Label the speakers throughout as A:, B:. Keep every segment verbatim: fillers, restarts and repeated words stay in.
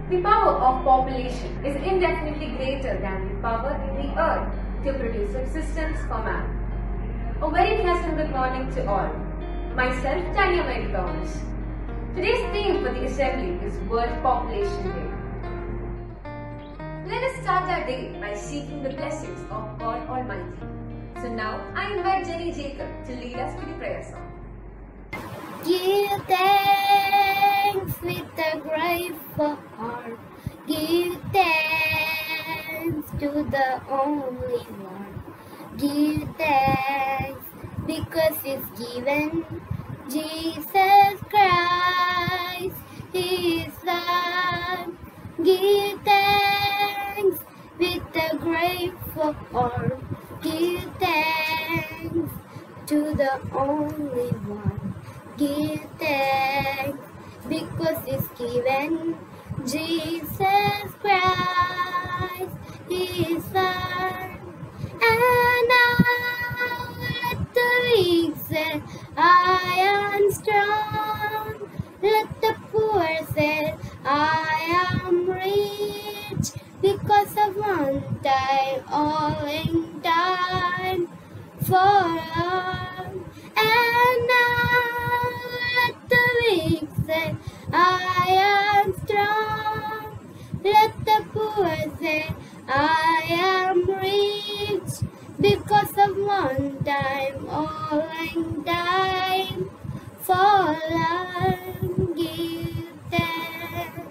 A: The power of population is indefinitely greater than the power in the earth to produce subsistence for man. A very pleasant good morning to all. Myself, Tanya Mary Thomas. Today's theme for the assembly is World Population Day. Let us start our day by seeking the blessings of God Almighty. So now I invite Jenny Jacob to lead us to the prayer song.
B: Give thanks with a grateful heart. Give thanks to the only one. Give thanks because He's given Jesus Christ, His Son. Give thanks with a grateful heart. Give thanks to the only one. Give thanks because He's given Jesus Christ, His Son. And now let the weak say, I am strong. Let the poor say, I am rich. Because of one time, all in time for all. And now let the weak say, I am strong. Let the poor say, I am rich. Because of one time, all in time for all. Give thanks.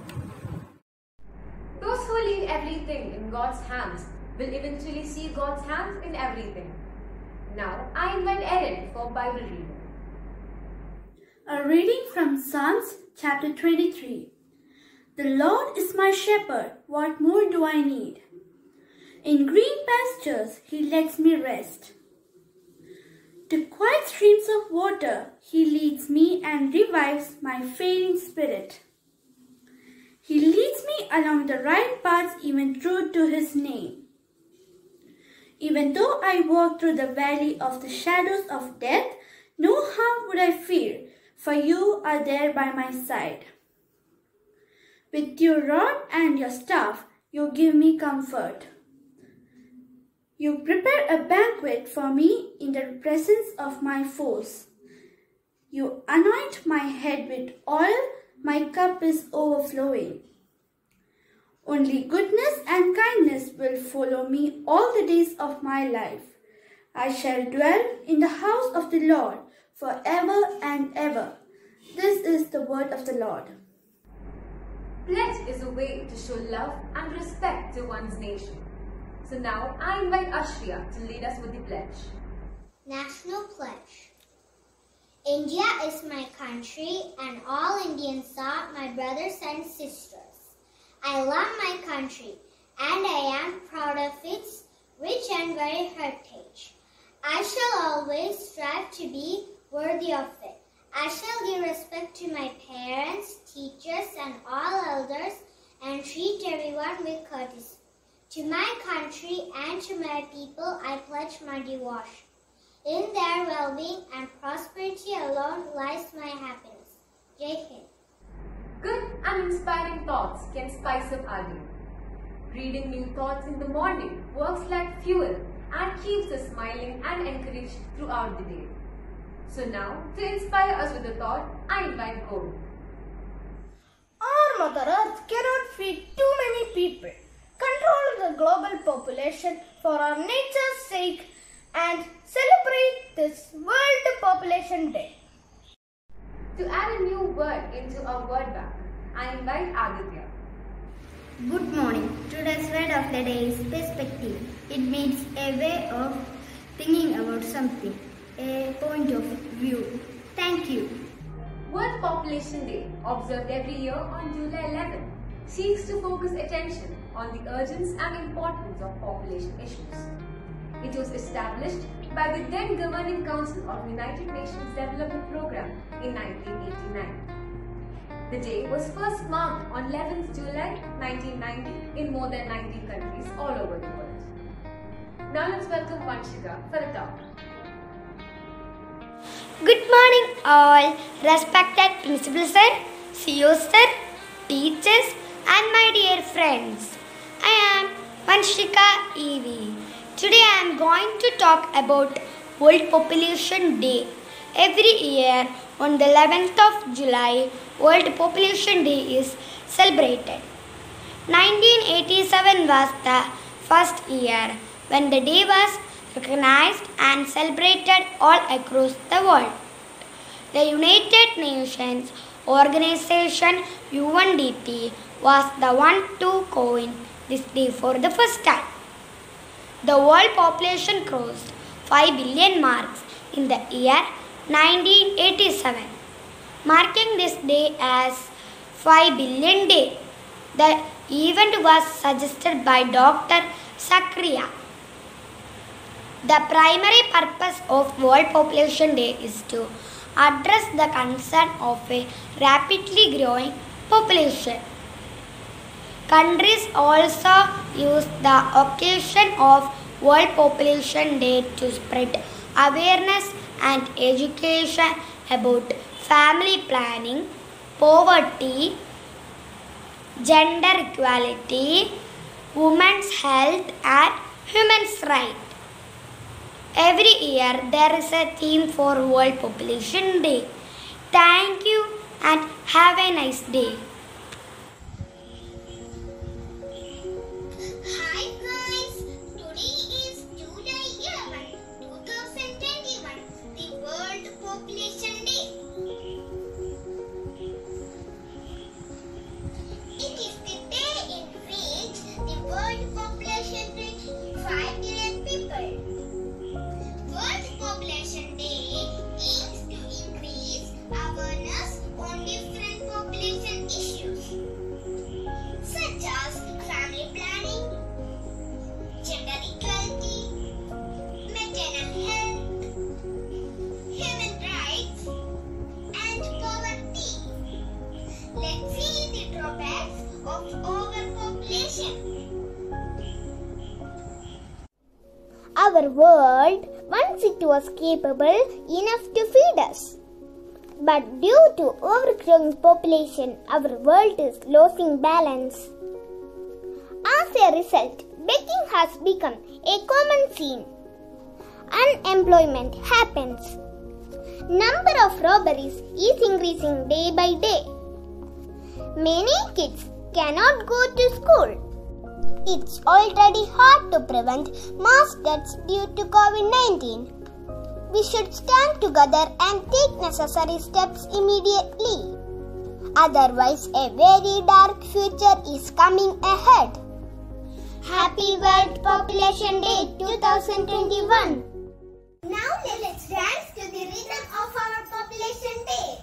A: Those who leave everything in God's hands will eventually see God's hands in everything. Now, I invite Erin for Bible reading.
C: A reading from Psalms chapter twenty-three. The Lord is my shepherd, what more do I need? In green pastures He lets me rest. To quiet streams of water He leads me and revives my failing spirit. He leads me along the right paths, even true to His name. Even though I walk through the valley of the shadows of death, no harm would I fear, for You are there by my side. With Your rod and Your staff, You give me comfort. You prepare a banquet for me in the presence of my foes. You anoint my head with oil, my cup is overflowing. Only goodness and kindness will follow me all the days of my life. I shall dwell in the house of the Lord forever and ever. This is the word of the Lord.
A: Pledge is a way to show love and respect to one's nation. So now I invite Ashriya to lead us with the pledge.
D: National Pledge. India is my country and all Indians are my brothers and sisters. I love my country and I am proud of its rich and varied heritage. I shall always strive to be worthy of it. I shall give respect to my parents, teachers and all elders and treat everyone with courtesy. To my country and to my people I pledge my devotion. In their well-being and prosperity alone lies my happiness. Jai Hind.
A: Good and inspiring thoughts can spice up our day. Reading new thoughts in the morning works like fuel and keeps us smiling and encouraged throughout the day. So now, to inspire us with a thought, I invite Gold.
E: Our Mother Earth cannot feed too many people. Control the global population for our nature's sake and celebrate this World Population Day.
A: To add a new word into our word bank, I invite Aditya.
B: Good morning. Today's word of the day is perspective. It means a way of thinking about something, a point of view. Thank you.
A: World Population Day, observed every year on July eleventh, seeks to focus attention on the urgency and importance of population issues. It was established by the then Governing Council of United Nations Development Programme in nineteen eighty-nine. The day was first marked on eleventh July nineteen ninety in more than ninety countries all over the world. Now let's welcome Vanshika for a talk.
F: Good morning all, respected principal sir, C E O sir, teachers and friends. I am Vanshika E V. Today I am going to talk about World Population Day. Every year on the eleventh of July, World Population Day is celebrated. nineteen eighty-seven was the first year when the day was recognized and celebrated all across the world. The United Nations Organization U N D P was the one to coin this day for the first time. The world population crossed five billion marks in the year nineteen eighty-seven, marking this day as five billion Day. The event was suggested by Doctor Zakaria. The primary purpose of World Population Day is to address the concern of a rapidly growing population. Countries also use the occasion of World Population Day to spread awareness and education about family planning, poverty, gender equality, women's health and human rights. Every year there is a theme for World Population Day. Thank you and have a nice day.
D: Hi guys, today is July eleventh, twenty twenty-one, the World Population Day. It is the day in which the world population reached five billion people. World Population Day aims to increase awareness on different population issues such as family planning, gender equality, maternal health, human rights, and poverty. Let's see the drawbacks of overpopulation. Our world, once it was capable enough to feed us. But due to overgrowing population, our world is losing balance. As a result, begging has become a common scene. Unemployment happens. Number of robberies is increasing day by day. Many kids cannot go to school. It's already hard to prevent mass deaths due to COVID nineteen. We should stand together and take necessary steps immediately. Otherwise, a very dark future is coming ahead. Happy World Population Day twenty twenty-one. Now let's dance to the rhythm of our Population Day.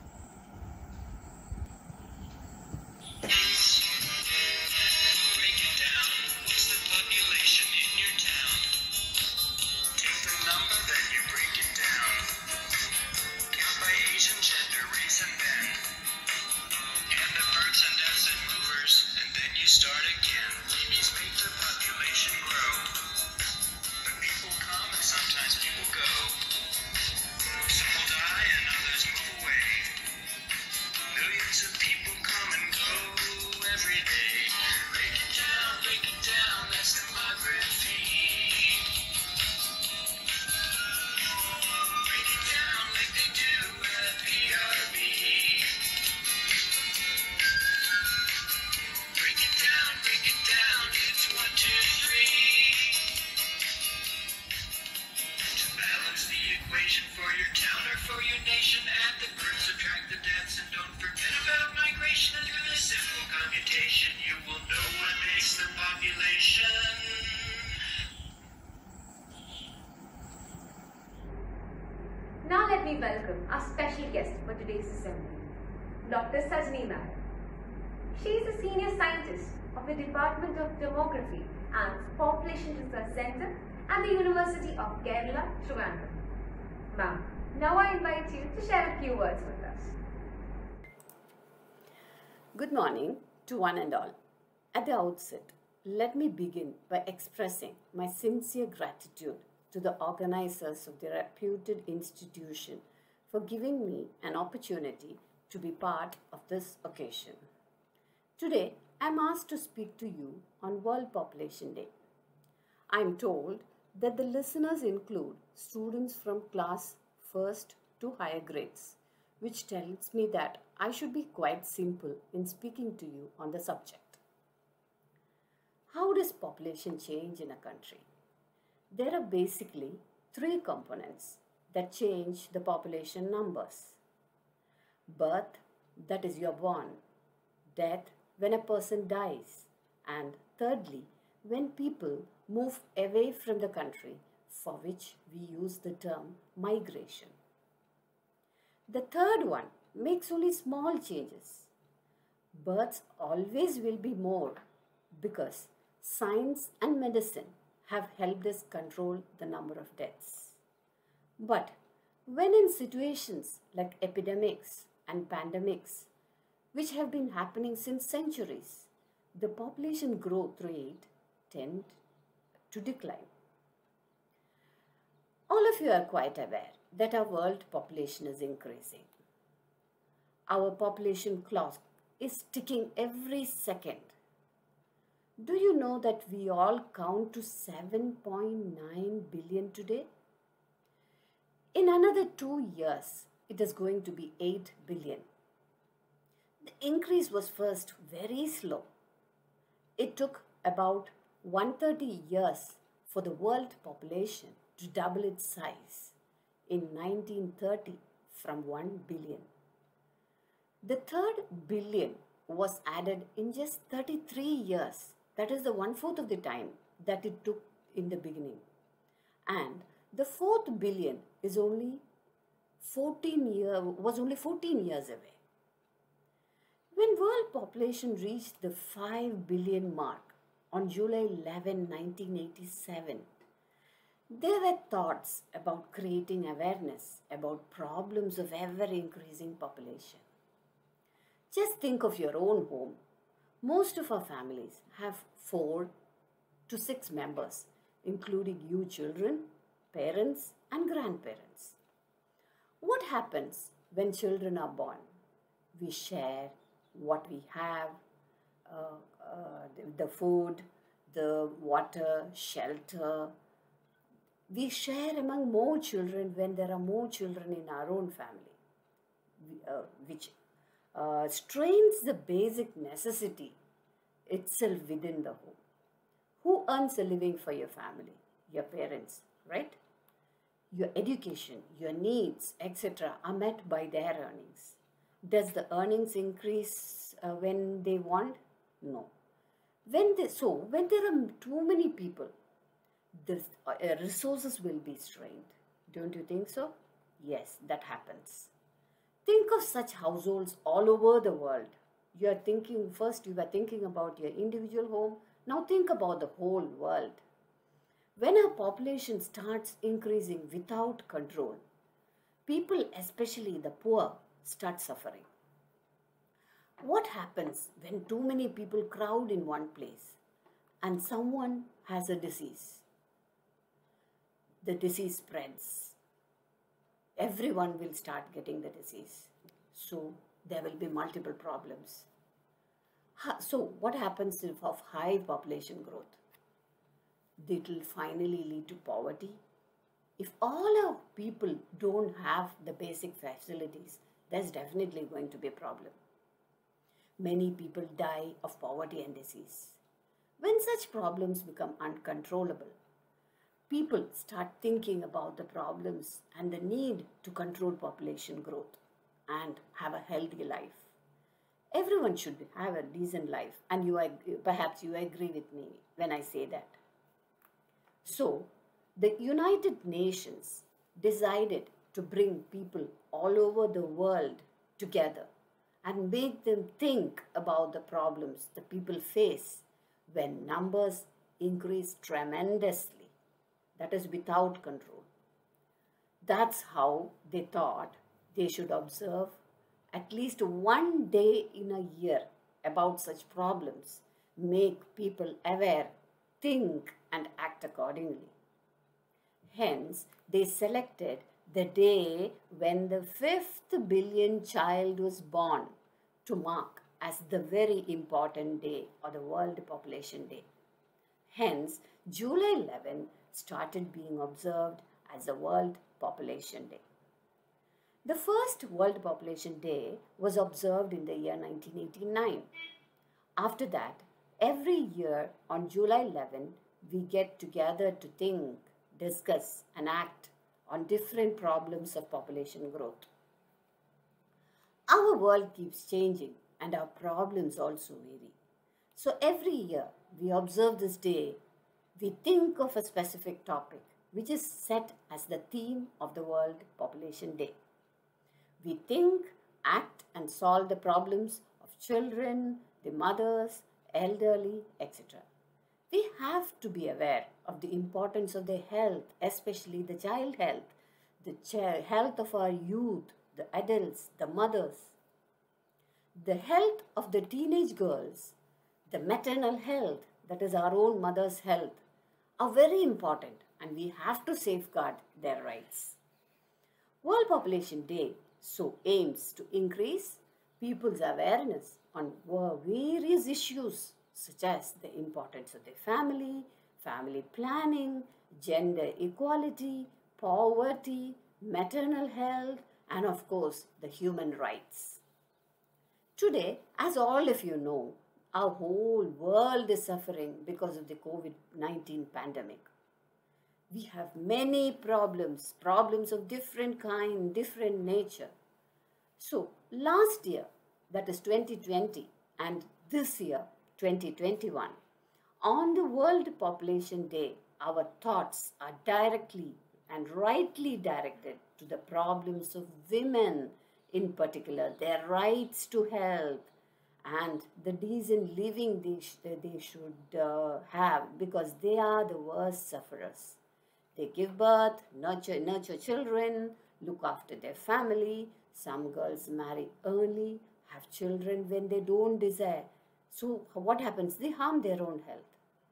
G: Start again. Babies make the population grow. But people come and sometimes people go. Some will die and others move away. Millions of people come and go every day. Break it down, break it down, that's demography. Break it down like they do at P R B. Break it down, break it down, it's one, two, three. To balance the equation for your town or for your nation, add the birth, subtract the deaths, and don't forget about migration. And through the simple computation, you will know what makes the population.
A: Now let me welcome our special guest for today's assembly, Doctor Sajni Ma'am. She is a senior scientist of the Department of Demography and Population Research Centre at the University of Kerala, Trivandrum. Ma'am, now I invite you to share a few words with us.
H: Good morning to one and all. At the outset, let me begin by expressing my sincere gratitude to the organizers of the reputed institution for giving me an opportunity to be part of this occasion. Today, I am asked to speak to you on World Population Day. I am told that the listeners include students from class first to higher grades, which tells me that I should be quite simple in speaking to you on the subject. How does population change in a country? There are basically three components that change the population numbers. Birth, that is you are born. Death, when a person dies. And thirdly, when people move away from the country, for which we use the term migration. The third one makes only small changes. Births always will be more because science and medicine have helped us control the number of deaths. But when in situations like epidemics and pandemics, which have been happening since centuries, the population growth rate tend to decline. All of you are quite aware that our world population is increasing. Our population clock is ticking every second. Do you know that we all count to seven point nine billion today? In another two years, it is going to be eight billion. The increase was first very slow. It took about one hundred thirty years for the world population to double its size in nineteen thirty from one billion. The third billion was added in just thirty-three years. That is the one-fourth of the time that it took in the beginning. And the fourth billion is only fourteen year, was only fourteen years away. When world population reached the five billion mark on July eleventh, nineteen eighty-seven, there were thoughts about creating awareness about problems of ever-increasing population. Just think of your own home. Most of our families have four to six members, including you children, parents and grandparents. What happens when children are born? We share what we have, uh, uh, the, the food, the water, shelter. We share among more children when there are more children in our own family, uh, which uh, strains the basic necessity itself within the home. Who earns a living for your family? Your parents, right? Your education, your needs, et cetera are met by their earnings. Does the earnings increase uh, when they want? No. When they, so, when there are too many people, the uh, resources will be strained. Don't you think so? Yes, that happens. Think of such households all over the world. You are thinking, first you were thinking about your individual home. Now think about the whole world. When our population starts increasing without control, people, especially the poor, start suffering. What happens when too many people crowd in one place and someone has a disease? The disease spreads. Everyone will start getting the disease. So there will be multiple problems. So what happens if of high population growth? It will finally lead to poverty. If all our people don't have the basic facilities, there's definitely going to be a problem. Many people die of poverty and disease. When such problems become uncontrollable, people start thinking about the problems and the need to control population growth and have a healthy life. Everyone should have a decent life, and you perhaps you agree with me when I say that. So, the United Nations decided to bring people all over the world together and make them think about the problems the people face when numbers increase tremendously. That is without control. That's how they thought they should observe at least one day in a year about such problems, make people aware, think and act accordingly. Hence, they selected the day when the fifth billion child was born to mark as the very important day or the World Population Day. Hence, July eleventh started being observed as the World Population Day. The first World Population Day was observed in the year nineteen eighty-nine. After that, every year on July eleventh, we get together to think, discuss, and act on different problems of population growth. Our world keeps changing and our problems also vary. So every year we observe this day, we think of a specific topic which is set as the theme of the World Population Day. We think, act, and solve the problems of children, the mothers, elderly, et cetera. We have to be aware of the importance of their health, especially the child health, the ch- health of our youth, the adults, the mothers. The health of the teenage girls, the maternal health, that is our own mother's health, are very important and we have to safeguard their rights. World Population Day so aims to increase people's awareness on various issues such as the importance of the family, family planning, gender equality, poverty, maternal health, and of course the human rights. Today, as all of you know, our whole world is suffering because of the COVID nineteen pandemic. We have many problems, problems of different kind, different nature. So, last year, that is twenty twenty, and this year, twenty twenty-one, on the World Population Day, our thoughts are directly and rightly directed to the problems of women, in particular, their rights to health and the decent living they, sh- they should uh, have, because they are the worst sufferers. They give birth, nurture, nurture children, look after their family. Some girls marry early, have children when they don't desire. So what happens? They harm their own health.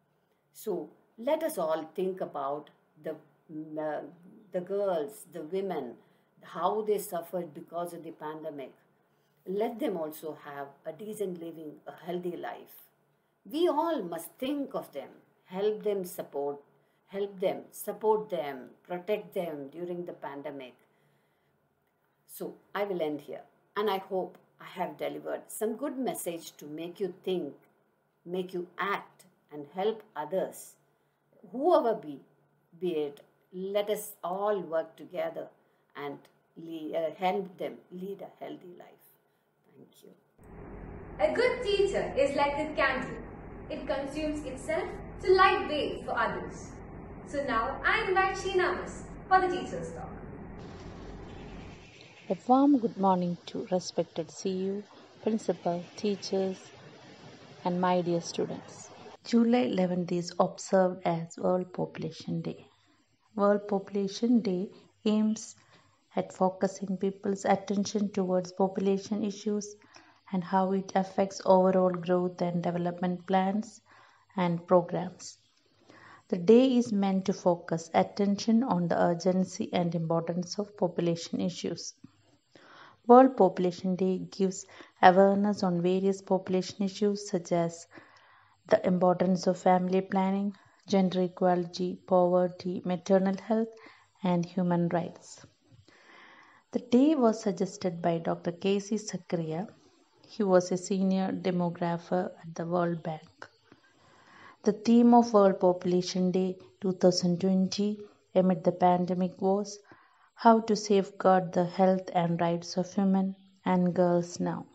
H: So let us all think about the, uh, the girls, the women, how they suffered because of the pandemic. Let them also have a decent living, a healthy life. We all must think of them, help them support, help them, support them, protect them during the pandemic. So I will end here, and I hope I have delivered some good message to make you think, make you act, and help others. Whoever be, be it, let us all work together and lead, uh, help them lead a healthy life. Thank you.
A: A good teacher is like a candle. It consumes itself to light way for others. So now I invite Sheena Miss for the Teacher's Talk.
I: A warm good morning to respected C U, principal, teachers, and my dear students. July eleventh is observed as World Population Day. World Population Day aims at focusing people's attention towards population issues and how it affects overall growth and development plans and programs. The day is meant to focus attention on the urgency and importance of population issues. World Population Day gives awareness on various population issues such as the importance of family planning, gender equality, poverty, maternal health, and human rights. The day was suggested by Doctor K C Sakariya. He was a senior demographer at the World Bank. The theme of World Population Day twenty twenty amid the pandemic was how to safeguard the health and rights of women and girls now.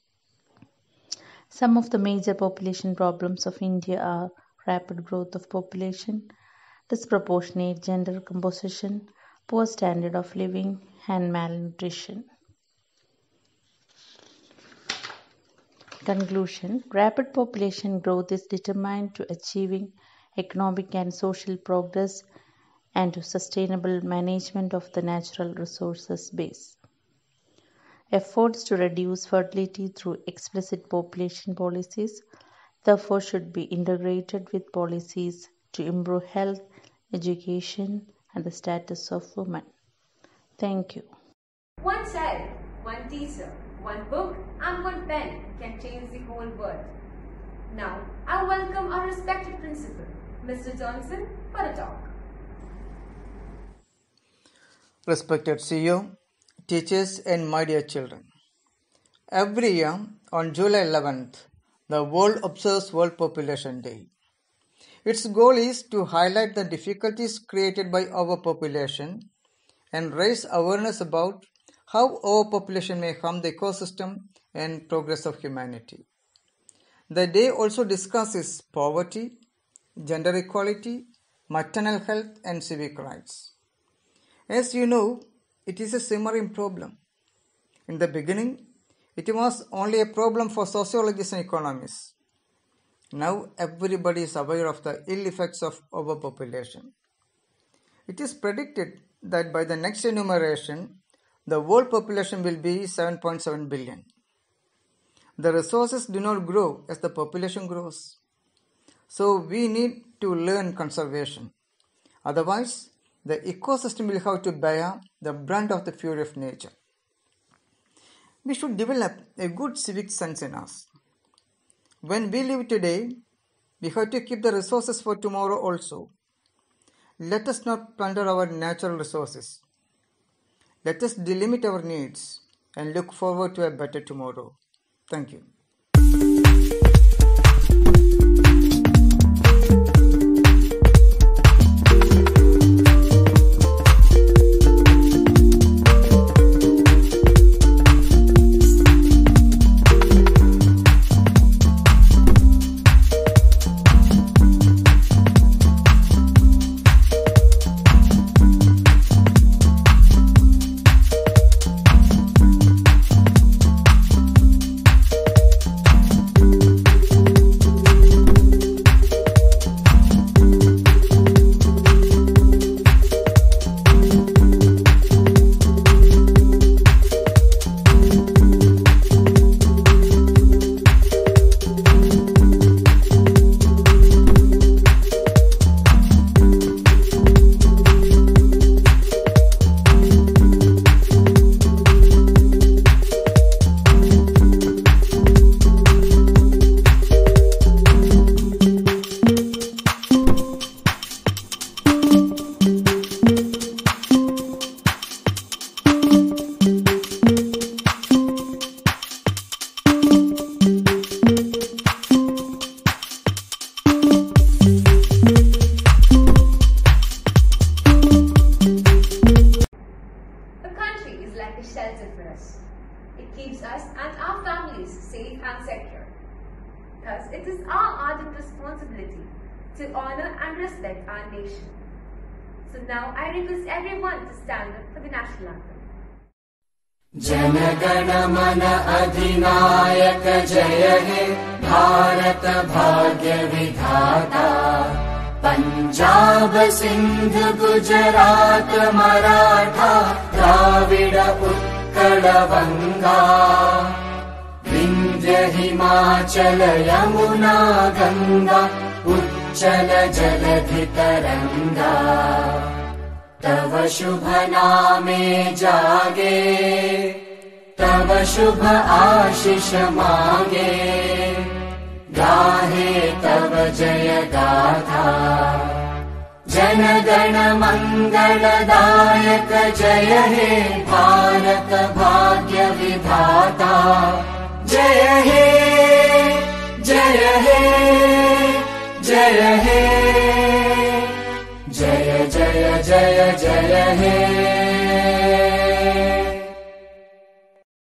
I: Some of the major population problems of India are rapid growth of population, disproportionate gender composition, poor standard of living, and malnutrition. Conclusion: rapid population growth is determined to achieving economic and social progress and to sustainable management of the natural resources base. Efforts to reduce fertility through explicit population policies therefore should be integrated with policies to improve health, education, and the status of women. Thank you.
A: One child, one teacher, One book and one pen can change the whole world. Now, I welcome our respected principal, Mister Johnson, for a talk.
J: Respected C E O, teachers and my dear children. Every year on July eleventh, the world observes World Population Day. Its goal is to highlight the difficulties created by overpopulation and raise awareness about how overpopulation may harm the ecosystem and progress of humanity. The day also discusses poverty, gender equality, maternal health and civic rights. As you know, it is a simmering problem. In the beginning, it was only a problem for sociologists and economists. Now everybody is aware of the ill effects of overpopulation. It is predicted that by the next enumeration, the world population will be seven point seven billion. The resources do not grow as the population grows. So we need to learn conservation. Otherwise, the ecosystem will have to bear the brunt of the fury of nature. We should develop a good civic sense in us. When we live today, we have to keep the resources for tomorrow also. Let us not plunder our natural resources. Let us delimit our needs and look forward to a better tomorrow. Thank you.
A: keeps us and our families safe and secure. Thus, it is our ardent responsibility to honor and respect our nation. So now I request everyone to stand up for the national anthem.
K: जनगण मन अधिनायक जय हे भारत भाग्य विधाता पंजाब सिंध गुजरात मराठा द्राविड उत्कल बंगा विंध्य हिमाचल यमुना गंगा उच्चल जलधि तरंगा तव शुभ नामे जागे तव शुभ आशीष मांगे गाहे तव जय गाथा जन गण मंगलदायक जय हे भारत भाग्य विधाता जय हे जय हे जय हे जय जय जय जय हे